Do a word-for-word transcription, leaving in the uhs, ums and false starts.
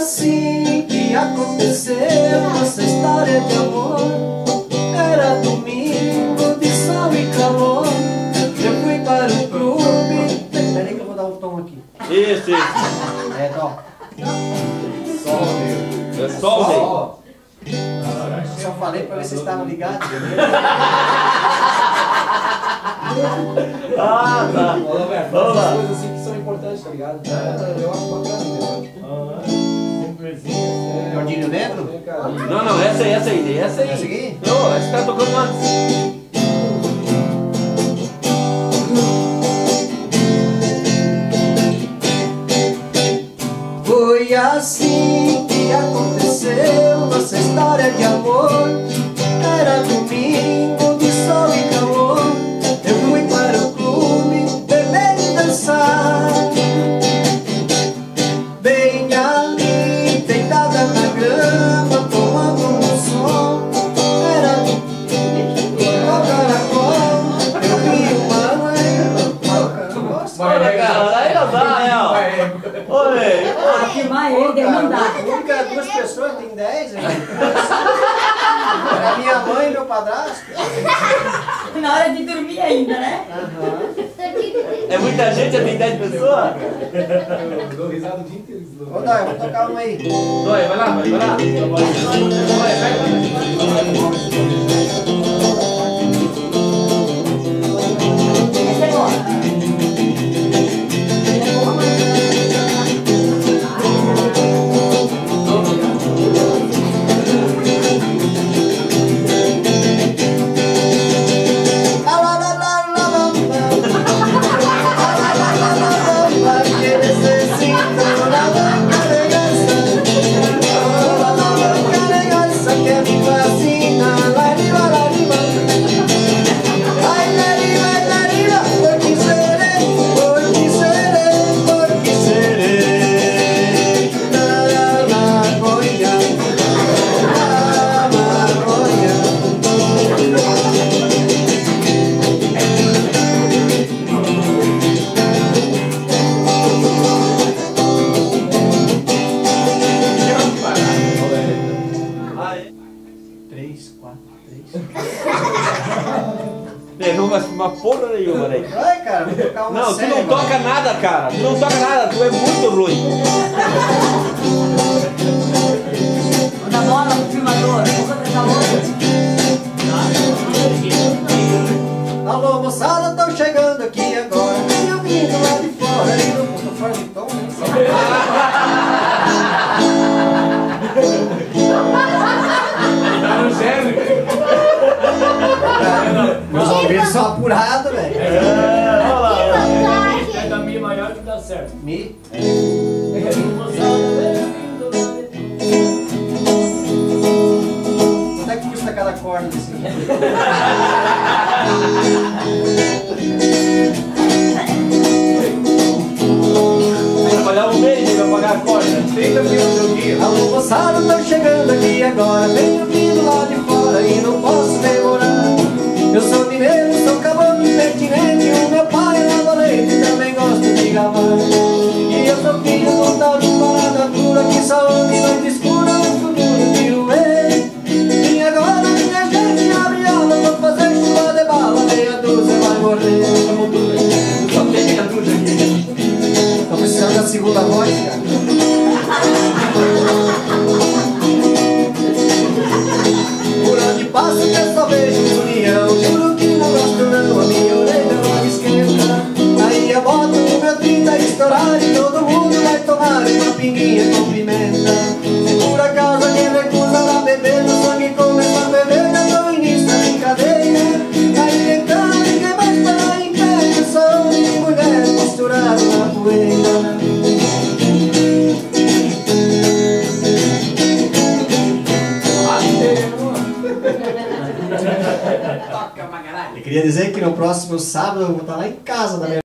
assim que aconteceu nossa história de amor. Era domingo de sol e calor. Eu fui para o clube. Peraí que eu vou dar um tom aqui. Isso, isso. É, dó. Sol. É sol, sol. Só falei para ver se vocês estavam ligados. Ah, tá. Ô, Roberto, Vamos lá. coisas assim que são importantes, tá ligado? É, eu acho bacana, entendeu? Simplesinho. Tordilho Negro? É, cara. Não, não, essa aí, essa aí, essa aí. Essa aqui? Não, essa tá tocando antes. Foi assim que aconteceu nossa história de amor. Era domingo de sol e calor. Eu fui para o clube beber e dançar. Bem ali, deitada na grama, tomando um som. Era no caracol. Eu vi uma mãe. Vai, vai, Cara, aí não dá, né, ó. Oi, Ah, que mais ele demandar. A única duas pessoas tem dez, né? É minha mãe e meu padrasto. Na hora de dormir ainda, né? Aham. é muita gente, já tem dez pessoas? Eu dou risada o dia inteiro. Ô, Dói, eu vou tocar uma aí. Dói, vai lá, vai, vai lá. Vai, vai, vai. Essa é boa. Pegou uma, uma porra nenhuma, né? Vai, cara, vou tocar uma Não, tu série, não toca mano. nada, cara. Tu não toca nada, tu é muito ruim. Da bola pro filmador. Vou contar essa outra. Alô, moçada, tão chegando aqui agora. Venho vindo lá de fora. E no fundo fora de tom, né? Tá no sério? Meus ouvidos são apurados, velho. É, olha lá. É da Mi maior que dá certo. Mi? Quanto é que custa cada corda desse aqui? Trabalhar um mês pra pagar a corda. trinta mil no dia. Alô, moçada, tão chegando aqui agora. Venho vindo lá de fora e não posso demorar. Eu sou mineiro, sou caboclo pertinente. O meu pai é lava-leite e também gosto de gavar. E eu sou filho do tal de parada dura que só anda em noite escura no futuro tiro ele. E agora minha gente abre aula, vou fazer chuva de bala. Meia dúzia vai morrer. Só tem meia dúzia aqui. Tô precisando da segunda voz, cara. Por onde passo eu só vejo união. Juro que não gosto não, a minha orelha não esquenta. Aí eu boto o meu trinta estourar e todo mundo vai tomar uma pinguinha com pimenta. Se por acaso alguém recusa lá beber, no sangue começa a beber, eu tô início da brincadeira. Aí então ninguém mais tá em pé, eu sou homem e mulher misturado na poeira. Eu queria dizer que no próximo sábado eu vou estar lá em casa da minha